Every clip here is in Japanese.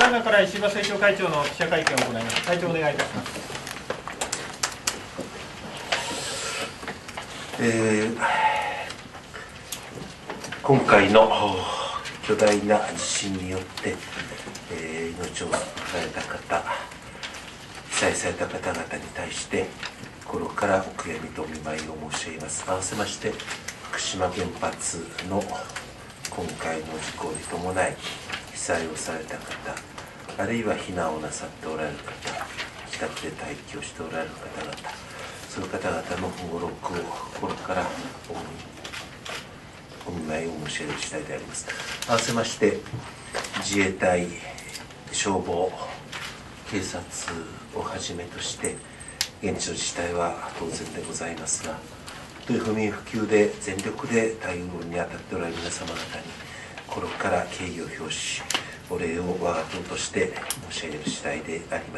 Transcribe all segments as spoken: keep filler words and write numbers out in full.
今から石破政調会長の記者会見を行います。会長、お願いいたします。 えー、今回の巨大な地震によって、えー、命を奪われた方、被災された方々に対して心からお悔やみとお見舞いを申し上げます。合わせまして福島原発の今回の事故に伴い被災をされた方、あるいは避難をなさっておられる方、自宅で待機をしておられる方々、そういう方々のご労苦を心からお見舞いを申し上げる次第であります。合わせまして自衛隊、消防、警察をはじめとして現地の自治体は当然でございますが、という不眠不休で全力で対応に当たっておられる皆様方に心から敬意を表し、お礼を我が党として申し上げる次第であります。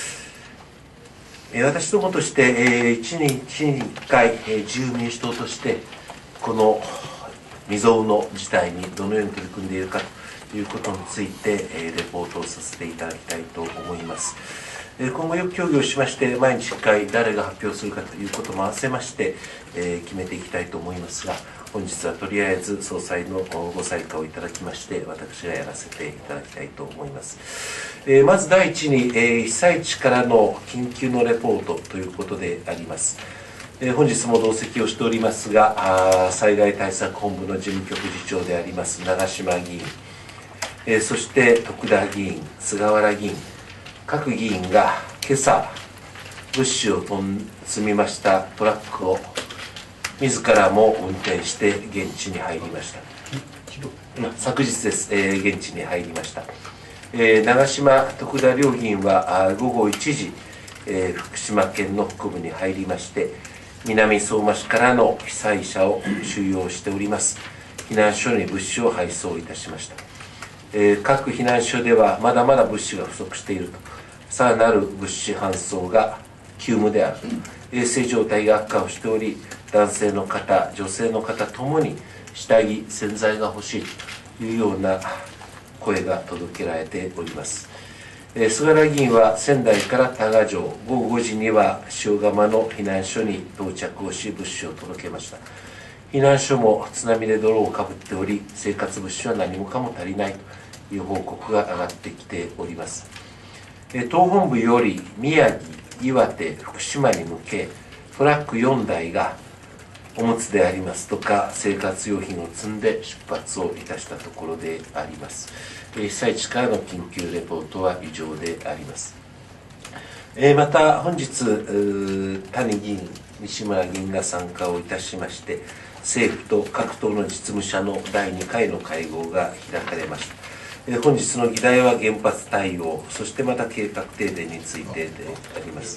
私どもとしていちねんにいっかい自由民主党としてこの未曾有の事態にどのように取り組んでいるかということについてレポートをさせていただきたいと思います。今後よく協議をしまして毎日いっかい誰が発表するかということも合わせまして決めていきたいと思いますが、本日はとりあえず総裁のご裁可をいただきまして私がやらせていただきたいと思います。まず第一に被災地からの緊急のレポートということであります。本日も同席をしておりますが、災害対策本部の事務局次長であります長島議員、そして徳田議員、菅原議員、各議員が今朝物資を積みましたトラックを自らも運転して現地に入りました。昨日です、えー、現地に入りました。えー、長島、徳田両議員はごごいちじ、えー、福島県の北部に入りまして南相馬市からの被災者を収容しております避難所に物資を配送いたしました。えー、各避難所ではまだまだ物資が不足していると、さらなる物資搬送が急務であると、衛生状態が悪化をしており、男性の方、女性の方ともに下着、洗剤が欲しいというような声が届けられております。えー、菅原議員は仙台から多賀城、ごごごじには塩釜の避難所に到着をし、物資を届けました。避難所も津波で泥をかぶっており、生活物資は何もかも足りないという報告が上がってきております。えー、党本部より宮城、岩手、福島に向け、トラックよんだいがおむつでありますとか生活用品を積んで出発をいたしたところであります。被災地からの緊急レポートは以上であります。また本日谷議員、西村議員が参加をいたしまして政府と各党の実務者のだいにかいの会合が開かれました。本日の議題は原発対応、そしてまた計画停電についてであります。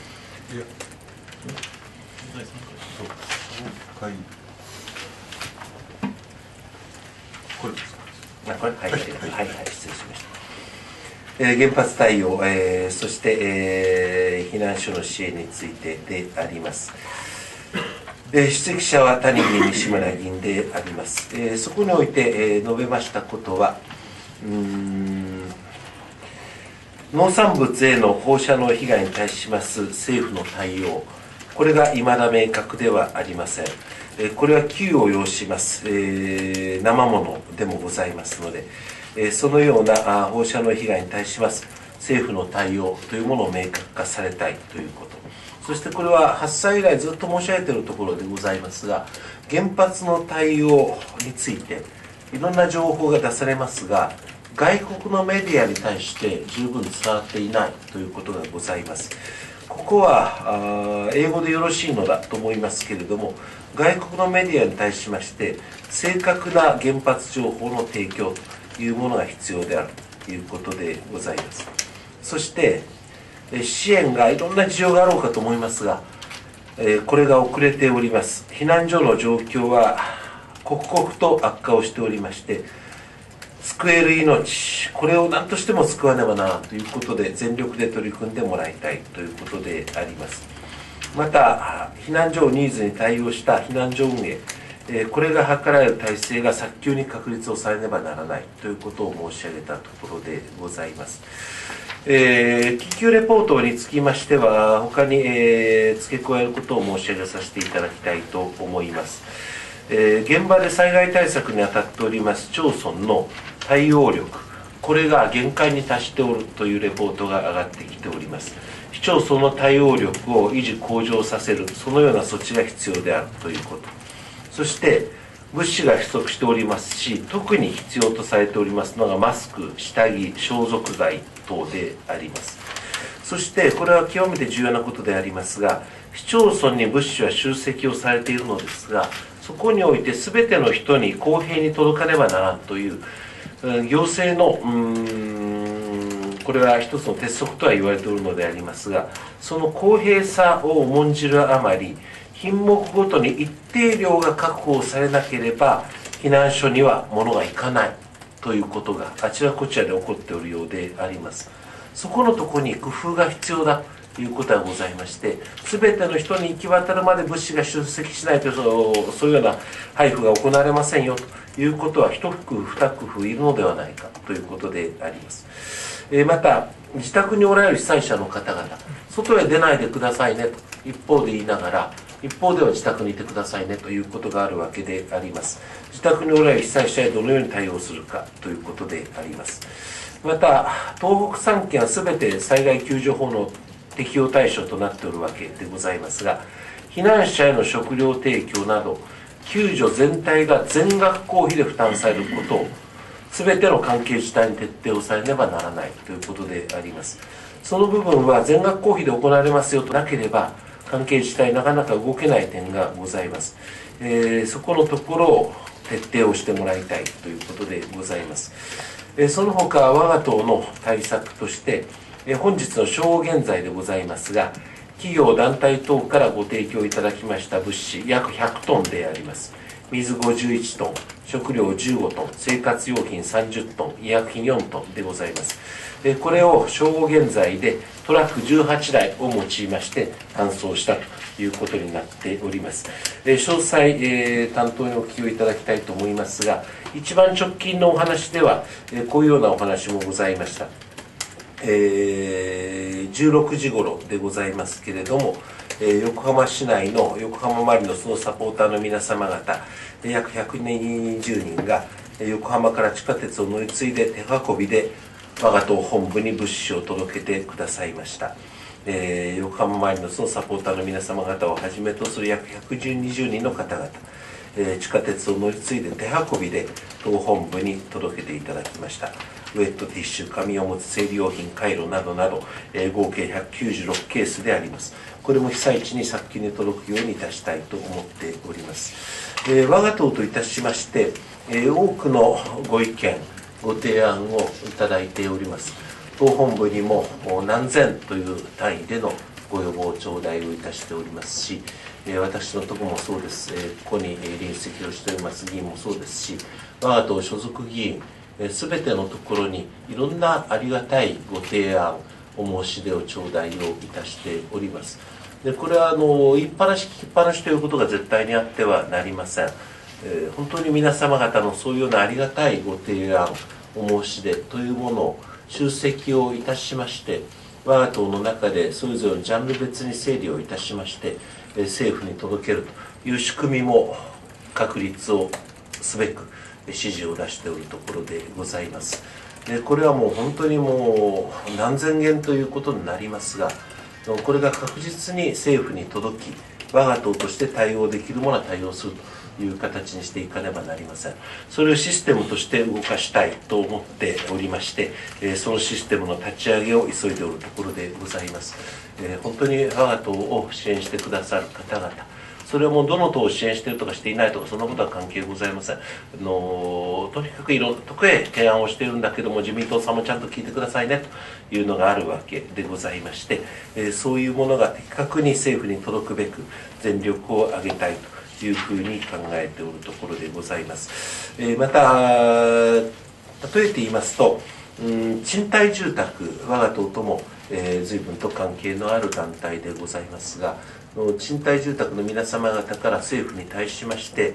これですか。これはい、はい、はい、失礼しました。えー、原発対応、えー、そして、えー、避難所の支援についてであります。えー、出席者は谷議員、西村議員であります。えー、そこにおいて、えー、述べましたことは、うーん農産物への放射能被害に対します政府の対応、これがいまだ明確ではありません。これは急を要します、えー、生ものでもございますので、えー、そのような放射能被害に対します政府の対応というものを明確化されたいということ、そしてこれは発災以来ずっと申し上げているところでございますが、原発の対応についていろんな情報が出されますが、外国のメディアに対して十分伝わっていないということがございます。ここは英語でよろしいのだと思いますけれども、外国のメディアに対しまして正確な原発情報の提供というものが必要であるということでございます。そして支援がいろんな事情があろうかと思いますが、これが遅れております。避難所の状況は刻々と悪化をしておりまして、救える命、これを何としても救わねばならんということで全力で取り組んでもらいたいということであります。また避難所ニーズに対応した避難所運営、 えー、これが図られる体制が早急に確立をされねばならないということを申し上げたところでございます。えー、緊急レポートにつきましては、他に、えー、付け加えることを申し上げさせていただきたいと思います。えー、現場で災害対策に当たっております町村の対応力、これが限界に達しておるというレポートが上がってきております。市町村の対応力を維持向上させる、そのような措置が必要であるということ。そして、物資が不足しておりますし、特に必要とされておりますのがマスク、下着、消毒剤等であります。そして、これは極めて重要なことでありますが、市町村に物資は集積をされているのですが、そこにおいて全ての人に公平に届かねばならんという、行政のうーんこれは一つの鉄則とは言われておるのでありますが、その公平さを重んじるあまり、品目ごとに一定量が確保されなければ、避難所には物が行かないということがあちらこちらで起こっておるようであります。そこのところに工夫が必要だということがございまして、すべての人に行き渡るまで物資が出席しないという、そういうような配布が行われませんよということは、一工夫、二工夫いるのではないかということであります。えー、また、自宅におられる被災者の方々、外へ出ないでくださいねと一方で言いながら、一方では自宅にいてくださいねということがあるわけであります。自宅におられる被災者へどのように対応するかということであります。また、東北さん県はすべて災害救助法の適用対象となっておるわけでございますが、避難者への食料提供など、救助全体が全額公費で負担されることを、すべての関係自治体に徹底をされねばならないということであります。その部分は全額公費で行われますよとなければ、関係自治体なかなか動けない点がございます。えー、そこのところを徹底をしてもらいたいということでございます。えー、その他、我が党の対策として、えー、本日の正午現在でございますが、企業団体等からご提供いただきました物資約ひゃくトンであります。水ごじゅういちトン、食料じゅうごトン、生活用品さんじゅっトン、医薬品よんトンでございます。これを正午現在でトラックじゅうはちだいを用いまして搬送したということになっております。詳細、えー、担当にお聞きをいただきたいと思いますが、一番直近のお話では、こういうようなお話もございました。えー、じゅうろくじ頃でございますけれども、えー、横浜市内の横浜マリノスのサポーターの皆様方、約ひゃくにじゅうにんが横浜から地下鉄を乗り継いで手運びで我が党本部に物資を届けてくださいました。えー、横浜マリノスのサポーターの皆様方をはじめとする約ひゃくにじゅうにんの方々、えー、地下鉄を乗り継いで手運びで党本部に届けていただきました。ウェットティッシュ、紙おむつ、生理用品、カイロなどなど、えー、合計ひゃくきゅうじゅうろくケースであります。これも被災地に早急に届くようにいたしたいと思っております。えー、我が党といたしまして、えー、多くのご意見、ご提案をいただいております。党本部にも何千という単位でのご要望頂戴をいたしておりますし、私のところもそうです、ここに臨席をしております議員もそうですし、我が党所属議員、すべてのところにいろんなありがたいご提案、お申し出を頂戴をいたしております。でこれはあの言いっぱなし聞きっぱなしということが絶対にあってはなりません。えー、本当に皆様方のそういうようなありがたいご提案、お申し出というものを集積をいたしまして、我が党の中でそれぞれのジャンル別に整理をいたしまして、えー、政府に届けるという仕組みも確立をすべく指示を出しておるところでございます。でこれはもう本当にもう何千件ということになりますが、これが確実に政府に届き、我が党として対応できるものは対応するという形にしていかねばなりません。それをシステムとして動かしたいと思っておりまして、そのシステムの立ち上げを急いでおるところでございます。本当に我が党を支援してくださる方々、それはもうどの党を支援しているとかしていないとか、そんなことは関係ございません。あのとにかくいろんなとこへ提案をしているんだけども、自民党さんもちゃんと聞いてくださいねというのがあるわけでございまして、えー、そういうものが的確に政府に届くべく全力を挙げたいというふうに考えておるところでございます。えー、また例えて言いますと、うん、賃貸住宅、我が党とも、えー、随分と関係のある団体でございますが、賃貸住宅の皆様方から政府に対しまして、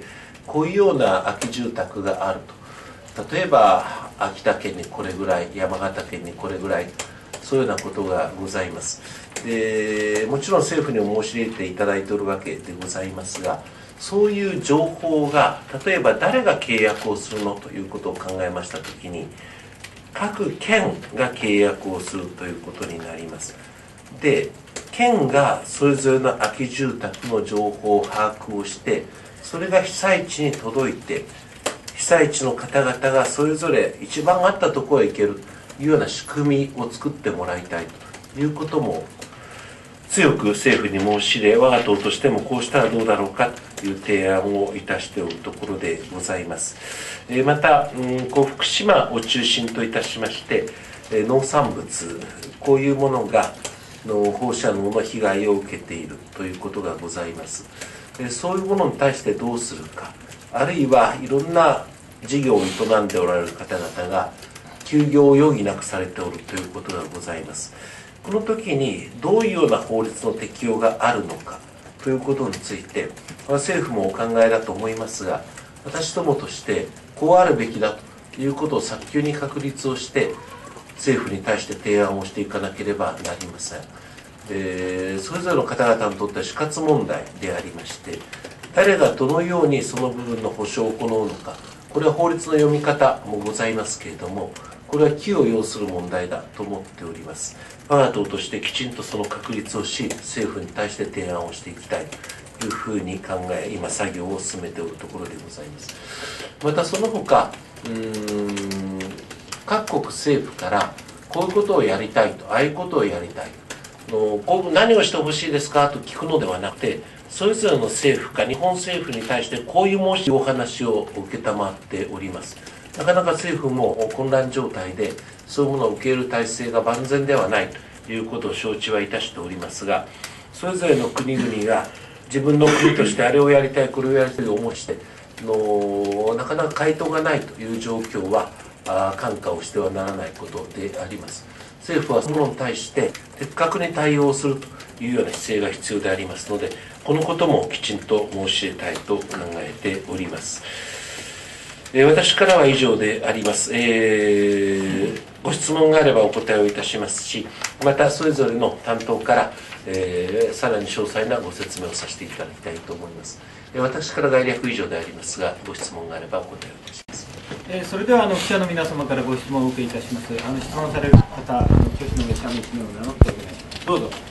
こういうような空き住宅があると、例えば秋田県にこれぐらい、山形県にこれぐらい、そういうようなことがございます。でもちろん政府にも申し入れていただいておるわけでございますが、そういう情報が例えば誰が契約をするのということを考えましたときに、各県が契約をするということになります。で県がそれぞれの空き住宅の情報を把握をして、それが被災地に届いて、被災地の方々がそれぞれ一番あったところへ行けるというような仕組みを作ってもらいたいということも強く政府に申し入れ、我が党としてもこうしたらどうだろうかという提案をいたしておるところでございます。また、こう福島を中心といたしまして、農産物、こういうものが放射能の被害を受けているということがございます。そういうものに対してどうするか、あるいはいろんな事業を営んでおられる方々が休業を余儀なくされておるということがございます。この時にどういうような法律の適用があるのかということについて、政府もお考えだと思いますが、私どもとしてこうあるべきだということを早急に確立をして政府に対して提案をしていかなければなりません。でそれぞれの方々にとっては死活問題でありまして、誰がどのようにその部分の保障を行うのか、これは法律の読み方もございますけれども、これは機を要する問題だと思っております。我が党としてきちんとその確立をし、政府に対して提案をしていきたいというふうに考え、今作業を進めておるところでございます。またその他、うーん各国政府からこういうことをやりたいと、ああいうことをやりたいの、こう何をしてほしいですかと聞くのではなくて、それぞれの政府か日本政府に対してこういう申しお話を承っております。なかなか政府も混乱状態で、そういうものを受け入れる体制が万全ではないということを承知はいたしておりますが、それぞれの国々が自分の国としてあれをやりたい、これをやりたいと思いしての、なかなか回答がないという状況は、あ看過をしてはならないことであります。政府はそのものに対して的確に対応するというような姿勢が必要でありますので、このこともきちんと申し入れたいと考えております。えー、私からは以上であります。えー、ご質問があればお答えをいたしますし、またそれぞれの担当から、えー、さらに詳細なご説明をさせていただきたいと思います。えー、私から概略以上でありますが、ご質問があればお答えをいたします。 えー、それではあの記者の皆様からご質問をお受けいたします。あの質問される方、あの挙手の上、下のいち名を名乗ってお願いします。どうぞ。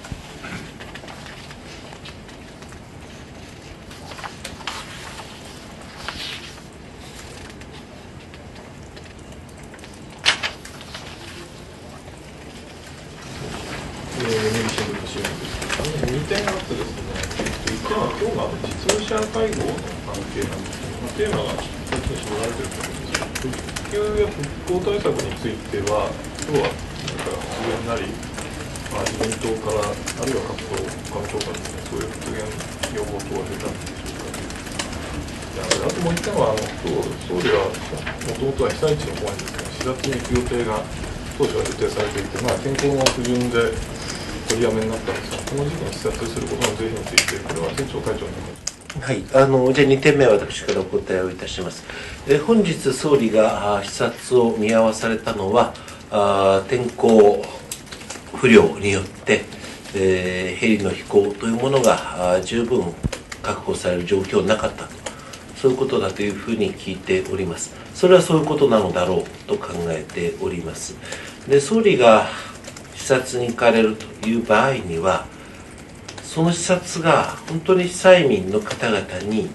にてんあってですね、いってんは今日の実務者会合の関係なんですけど、まあ、テーマがふたつに絞られていると思うんですが、復旧や復興対策については、今日はなんか発言なり、まあ、自民党から、あるいは各党、他の党からですね、そういう発言、要望等は出たんでしょうか。であともう一点は、あの今日総理はもともとは被災地の方にですね、しがつに行く予定が当初は予定されていて、まあ、天候の不順で取りやめになったんですが、この時期に視察することの是非について、これは政調会長に。 はい、あのじゃあにてんめは私からお答えをいたします。え本日、総理が視察を見合わされたのは、あ天候不良によって、えー、ヘリの飛行というものが十分確保される状況なかったと、そういうことだというふうに聞いております。それはそういうことなのだろうと考えております。で総理が視察に行かれるという場合には、その視察が本当に被災民の方々に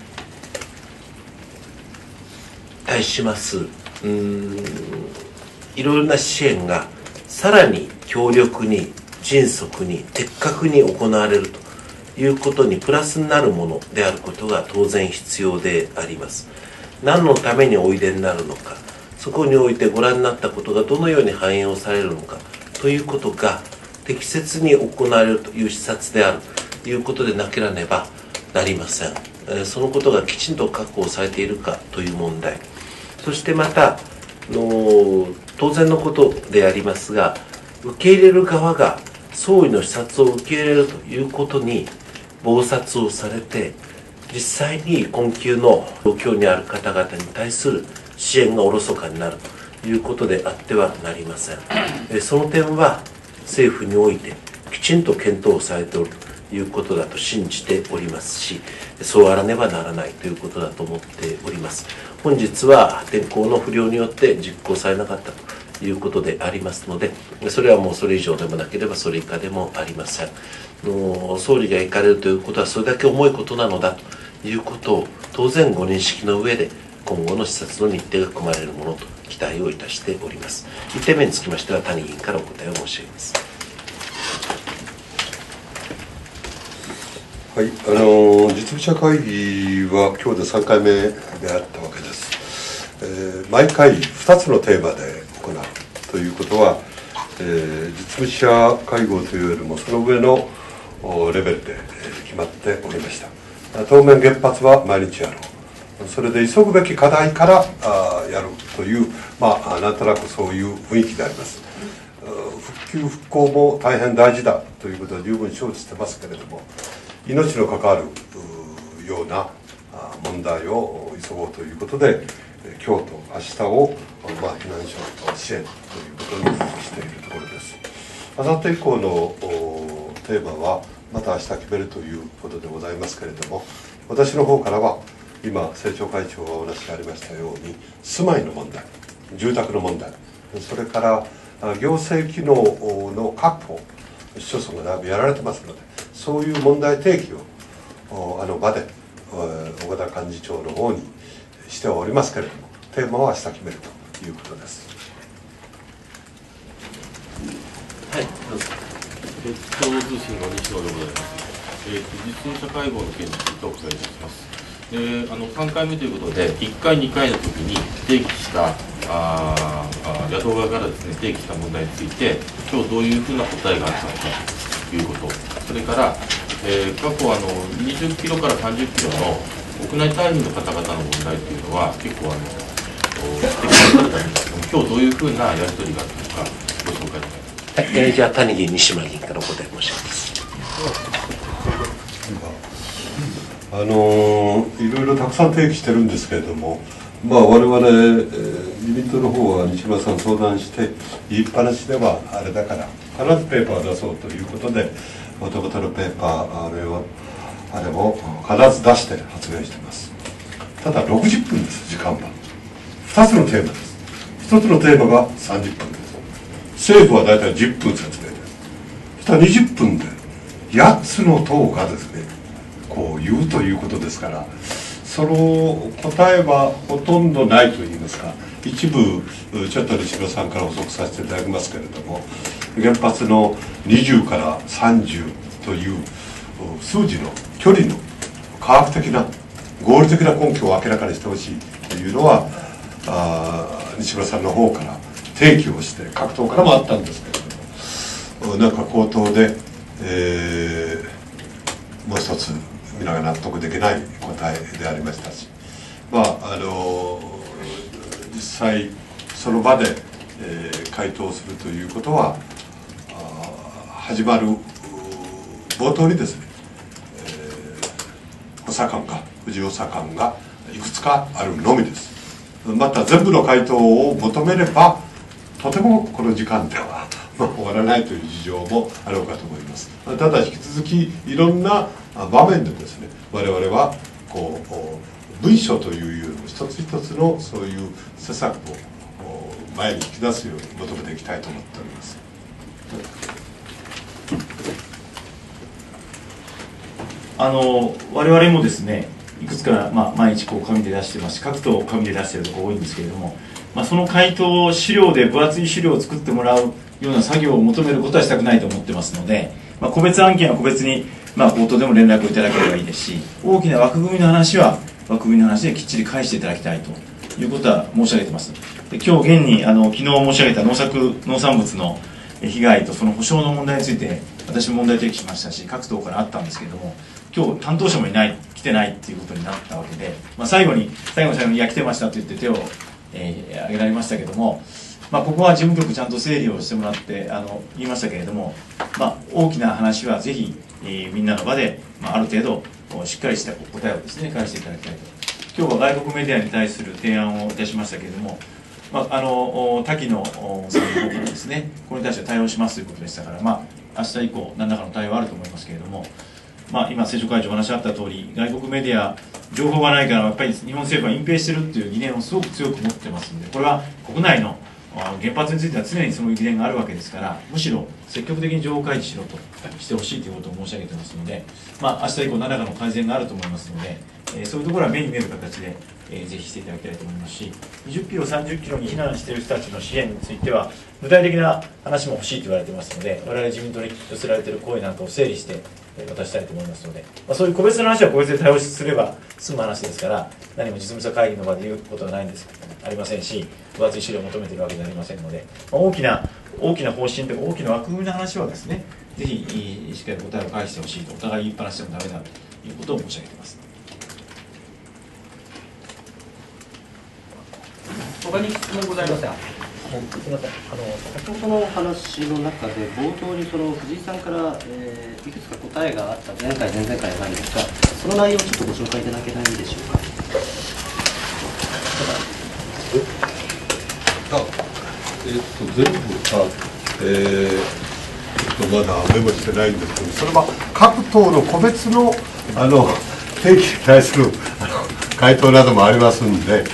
対しますうーんいろいろな支援がさらに強力に迅速に的確に行われるということにプラスになるものであることが当然必要であります。何のためにおいでになるのか、そこにおいてご覧になったことがどのように反映をされるのかということが適切に行われるという視察であるということでなければなりません。そのことがきちんと確保されているかという問題、そしてまたの当然のことでありますが、受け入れる側が総理の視察を受け入れるということに忙殺をされて、 実際に困窮の状況にある方々に対する支援がおろそかになるということであってはなりません。その点は政府においてきちんと検討されておるということだと信じておりますし、そうあらねばならないということだと思っております。本日は天候の不良によって実行されなかったということでありますので、それはもうそれ以上でもなければそれ以下でもありません。の総理が行かれるということはそれだけ重いことなのだということを当然ご認識の上で今後の視察の日程が組まれるものと期待をいたしております。いってんめにつきましては谷議員からお答えを申し上げます。 はい、あの実務者会議は今日でさんかいめであったわけです。えー、毎回ふたつのテーマで行うということは、えー、実務者会合というよりもその上のレベルで決まっておりました。当面原発は毎日やろう、それで急ぐべき課題からあやるという、まあ、なんとなくそういう雰囲気であります。復旧復興も大変大事だということは十分承知してますけれども、命の関わるような問題を急ごうということで、今日と明日を、まあ、避難所支援ということにしているところです。あさって以降のテーマはまた明日決めるということでございますけれども、私の方からは今政調会長がお話がありましたように、住まいの問題、住宅の問題、それから行政機能の確保、市町村がだいぶやられてますので、そういう問題提起をあの場で岡田幹事長の方にしておりますけれども、テーマは明日決めるということです。 はい、どうぞ。 共同通信の西野でございます。えー、実務者会合の件についてお伺いいたします。であのさんかいめということで、いっかい、にかいの時に提起したああ野党側からですね提起した問題について、今日どういうふうな答えがあったのかということ、それから、えー、過去あのにじゅっキロからさんじゅっキロの国内退避の方々の問題というのは結構あの指摘されてたんですけども、今日どういうふうなやり取りがあったのかご紹介ください。 はい、えー、じゃあ谷議員、西村議員からお答え申し上げます。 あのー、いろいろたくさん提起してるんですけれども、まあ、我々、えー、自民党の方は西村さん相談して言いっぱなしではあれだから必ずペーパーを出そうということで、お手元のペーパーあれをあれを必ず出して発言しています。ただろくじゅっぷんです、時間は。ふたつのテーマです。ひとつのテーマがさんじゅっぷんです。政府は大体じゅっぷん説明です。そしたらにじゅっぷんでやっつの党がですねこう言うということですから、その答えはほとんどないといいますか、一部ちょっと西村さんから補足させていただきますけれども、原発のにじゅうからさんじゅうという数字の距離の科学的な合理的な根拠を明らかにしてほしいというのはあ西村さんの方から提起をして各党からもあったんですけれども、なんか口頭で、えー、もう一つ皆が納得できない答えでありましたし、まああの実際その場で、えー、回答するということは始まる冒頭にですね、えー、補佐官が藤尾補佐官がいくつかあるのみです。また全部の回答を求めればとてもこの時間では終わらないという事情もあろうかと思います。ただ引き続きいろんな場面でですね、我々はこう文書というよりも一つ一つのそういう施策を前に引き出すように求めていきたいと思っております。 あの我々もですねいくつか、まあ、毎日こう紙で出してますし、各党紙で出しているところ多いんですけれども、まあ、その回答を資料で分厚い資料を作ってもらうような作業を求めることはしたくないと思ってますので、まあ、個別案件は個別に、まあ、口頭でも連絡をいただければいいですし、大きな枠組みの話は枠組みの話できっちり返していただきたいということは申し上げてます。で今日現にあの昨日申し上げた農作農産物の被害とその補償の問題について私も問題提起しましたし、各党からあったんですけれども、今日担当者もいない、来てないっていうことになったわけで、まあ、最後に最後の最後に「いや来てました」と言って手を、えー、挙げられましたけども、まあ、ここは事務局ちゃんと整理をしてもらってあの言いましたけれども、まあ、大きな話はぜひ、えー、みんなの場で、まあ、ある程度しっかりした答えをですね返していただきたいと。今日は外国メディアに対する提案をいたしましたけれども、まあ、あの多岐のさんの方からですねこれに対して対応しますということでしたから、まあ、明日以降何らかの対応はあると思いますけれども、まあ、今政調会長お話あった通り、外国メディア情報がないからやっぱり日本政府は隠蔽しているという疑念をすごく強く持ってますので、これは国内の原発については常にその疑念があるわけですから、むしろ積極的に情報開示しろとしてほしいということを申し上げてますので、まあ明日以降何らかの改善があると思いますので、えー、そういうところは目に見える形で、えー、ぜひしていただきたいと思いますし、にじゅっキロ、さんじゅっキロに避難している人たちの支援については具体的な話も欲しいと言われていますので、我々自民党に寄せられている声なんかを整理して渡したいと思いますので、まあ、そういう個別の話は個別で対応すれば済む話ですから、何も実務者会議の場で言うことはないんですありませんし、分厚い資料を求めているわけではありませんので、まあ、大きな大きな方針というか大きな枠組みの話はですね、ぜひしっかり答えを返してほしいと、お互い言いっぱなしでもダメだということを申し上げています。 他に質問ございましたら。 すみません、あの先ほどのお話の中で、冒頭にその藤井さんから、えー、いくつか答えがあった前回、前々回があるんですが、その内容をちょっとご紹介いただけないでしょうか。 あえっと、全部か、えー、ちょっとまだメモしてないんですけど、それは各党の個別のあの提起に対するあの回答などもありますんで。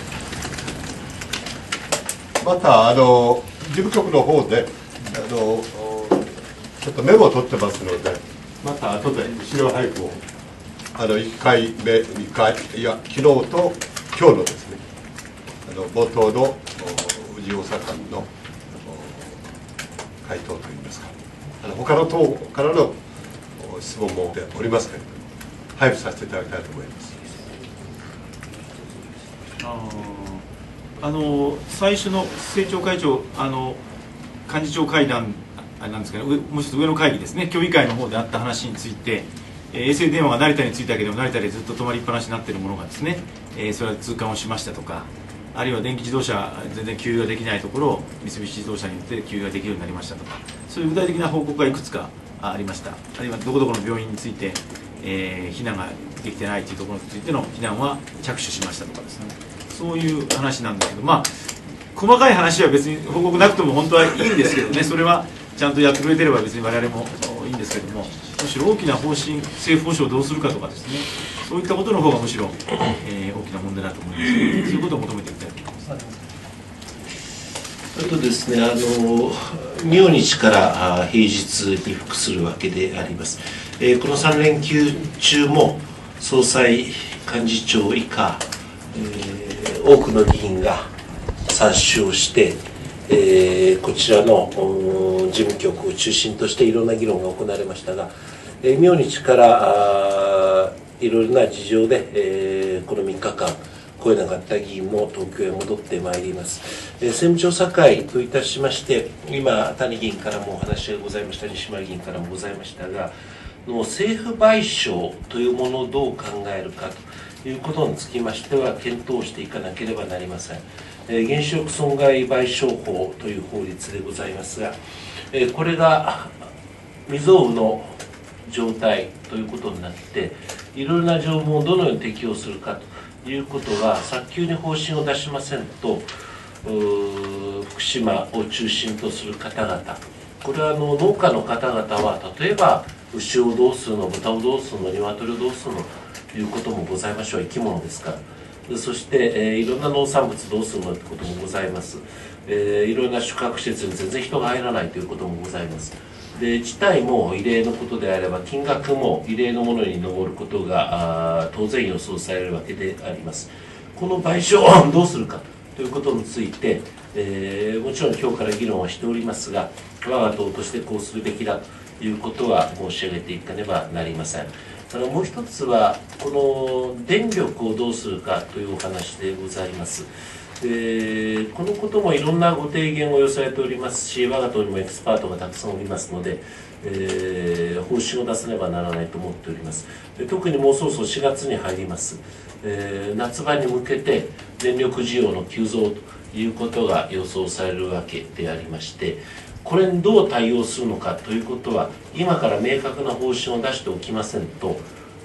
またあの事務局の方であのちょっとメモを取ってますので、また後で資料配布をあのいっかいめ、にかい、いや昨日と今日のですね、あの冒頭の宇治大阪間の回答といいますか、あの他の党からの質問もおりますけれども、配布させていただきたいと思います。 あの最初の政調会長、あの幹事長会談あれなんですかね、もう一つ上の会議ですね、協議会の方であった話について、えー、衛星電話が成田に着いたけど成田でずっと止まりっぱなしになっているものがですね、えー、それは通関をしましたとか、あるいは電気自動車全然給油ができないところを三菱自動車によって給油ができるようになりましたとか、そういう具体的な報告がいくつかありました。あるいはどこどこの病院について、えー、避難ができてないというところについての避難は着手しましたとかですね、そういう話なんだけど、まあ細かい話は別に報告なくても本当はいいんですけどね、それはちゃんとやってくれてれば別に我々もいいんですけども、むしろ大きな方針、政府保障をどうするかとかですね、そういったことの方がむしろ、えー、大きな問題だと思いますので、そういうことを求めていきたいと思います。 あとですね、あの明日から平日に復するわけであります。えー、このさん連休中も総裁、幹事長以下、えー、多くの議員が参集をして、えー、こちらの事務局を中心としていろんな議論が行われましたが、えー、明日からいろいろな事情で、えー、このみっかかん来れなかった議員も東京へ戻ってまいります。えー、政務調査会といたしまして、今谷議員からもお話がございました、西村議員からもございましたが、の政府賠償というものをどう考えるかということにつきましては検討していかなければなりません。えー、原子力損害賠償法という法律でございますが、えー、これが未曾有の状態ということになって、いろいろな条文をどのように適用するかということは、早急に方針を出しませんと、福島を中心とする方々、これはあの農家の方々は、例えば牛をどうするの、豚をどうするの、鶏をどうするのということもございましょう、生き物ですから。そして、えー、いろんな農産物どうするのということもございます。えー、いろんな宿泊施設に全然人が入らないということもございます。で、事態も異例のことであれば、金額も異例のものに上ることがあ当然予想されるわけであります。この賠償をどうするかということについて、えー、もちろん今日から議論はしておりますが、我が党としてこうするべきだということは申し上げていかねばなりません。あのもう一つは、この電力をどうするかというお話でございます。でこのこともいろんなご提言を寄せられておりますし、我が党にもエキスパートがたくさんおりますので、えー、方針を出さねばならないと思っております。で特にもうそろそろしがつに入ります、えー、夏場に向けて電力需要の急増ということが予想されるわけでありまして、これにどう対応するのかということは、今から明確な方針を出しておきませんと、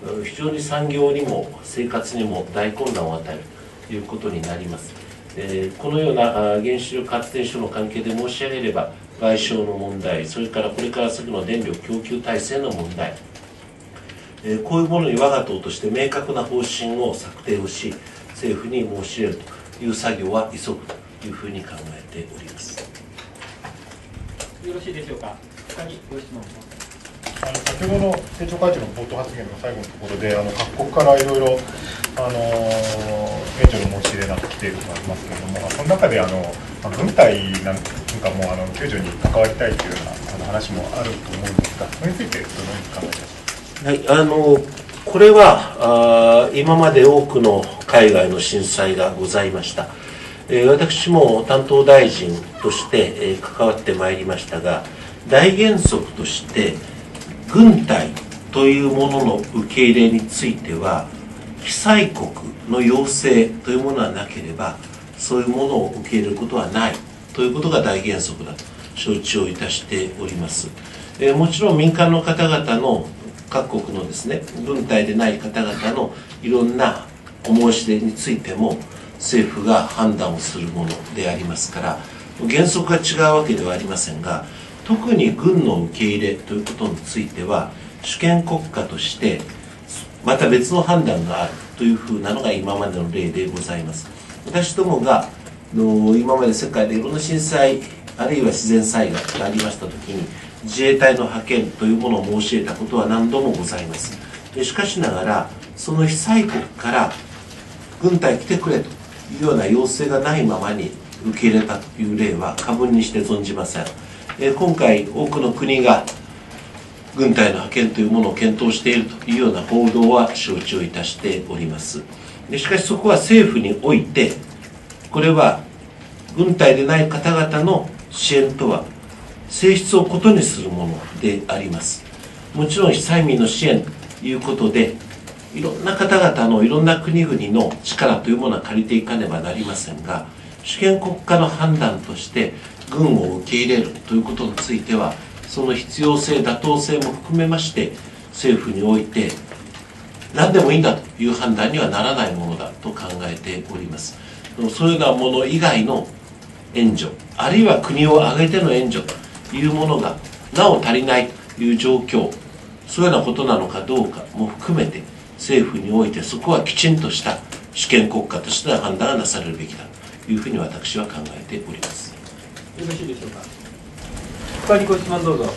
非常に産業にも生活にも大混乱を与えるということになります。えー、このような原子力発電所の関係で申し上げれば、賠償の問題、それからこれから先の電力供給体制の問題、えー、こういうものに我が党として明確な方針を策定をし、政府に申し入れるという作業は急ぐというふうに考えております。 よろしいでしょうか。他にご質問。 あの先ほどの政調会長の冒頭発言の最後のところで、あの各国からいろいろあの援助の申し入れが来ているとありますけれども、その中であの軍隊なんかもあの救助に関わりたいというようなあの話もあると思うんですが、それについてどのように考えていますか。 はい、あのこれはあ今まで多くの海外の震災がございました。えー、私も担当大臣として、えー、関わってまいりましたが、大原則として軍隊というものの受け入れについては、被災国の要請というものはなければ、そういうものを受け入れることはないということが大原則だと承知をいたしております。えー、もちろん民間の方々の各国のですね、軍隊でない方々のいろんなお申し出についても政府が判断をするものでありますから、原則が違うわけではありませんが、特に軍の受け入れということについては、主権国家としてまた別の判断があるというふうなのが今までの例でございます。私どもがの今まで世界でいろんな震災あるいは自然災害がありましたときに、自衛隊の派遣というものを申し入れたことは何度もございます。でしかしながら、その被災国から軍隊来てくれというような要請がないままに受け入れたという例は過分にして存じません。え今回多くの国が軍隊の派遣というものを検討しているというような報道は承知をいたしております。でしかしそこは政府において、これは軍隊でない方々の支援とは性質を異にするものであります。もちろん被災民の支援ということで、いろんな方々のいろんな国々の力というものは借りていかねばなりませんが、主権国家の判断として軍を受け入れるということについては、その必要性、妥当性も含めまして政府において何でもいいんだという判断にはならないものだと考えております。そういうようなもの以外の援助、あるいは国を挙げての援助というものがなお足りないという状況、そういうようなことなのかどうかも含めて、政府においてそこはきちんとした主権国家としての判断がなされるべきだというふうに私は考えております。 よろしいでしょうか。他にご質問どうぞ。よ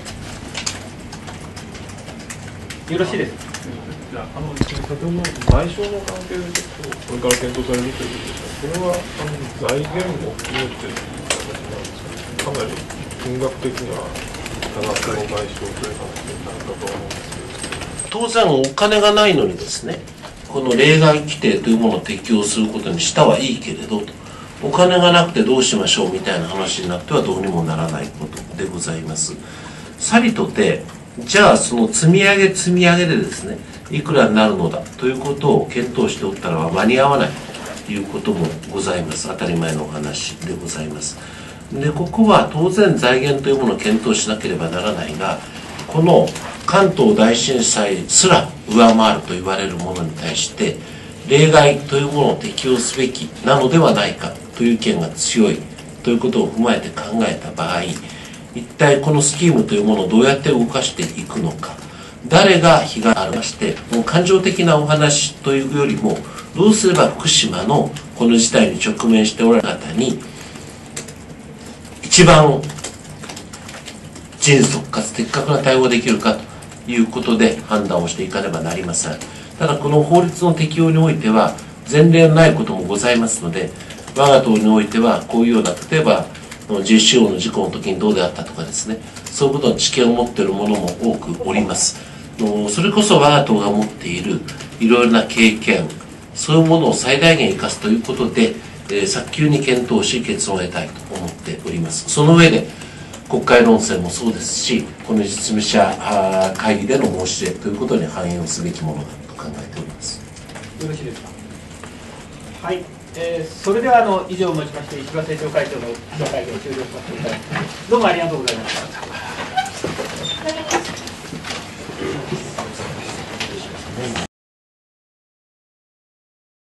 ろしいです。 じゃあ、あの先ほどの賠償の関係でちょっとこれから検討されるということですが、これはあの財源も含めてという形なんですかね。かなり金額的には多額の賠償という話になるかと思うんですけど。 当然お金がないのにですね、この例外規定というものを適用することにしたはいいけれどと、お金がなくてどうしましょうみたいな話になってはどうにもならないことでございます。さりとて、じゃあその積み上げ積み上げでですね、いくらになるのだということを検討しておったらは間に合わないということもございます。当たり前のお話でございます。で、ここは当然財源というものを検討しなければならないが、この関東大震災すら上回ると言われるものに対して例外というものを適用すべきなのではないかという意見が強いということを踏まえて考えた場合、一体このスキームというものをどうやって動かしていくのか、誰が被害がありまして、もう感情的なお話というよりも、どうすれば福島のこの事態に直面しておられる方に一番迅速かつ的確な対応ができるかということで判断をしていかねばなりません。ただこの法律の適用においては前例のないこともございますので、我が党においてはこういうような、例えば ジェーシーオー の事故の時にどうであったとかですね、そういうことの知見を持っている者も多くおります。それこそ我が党が持っているいろいろな経験、そういうものを最大限生かすということで、えー、早急に検討し結論を得たいと思っております。その上で国会論戦もそうですし、この実務者会議での申し出ということに反映をすべきものだと考えております。 よろしいですか。はい、えー、それではあの以上をもちまして石破政調会長の記者会見を終了させていただきます。どうもありがとうございました。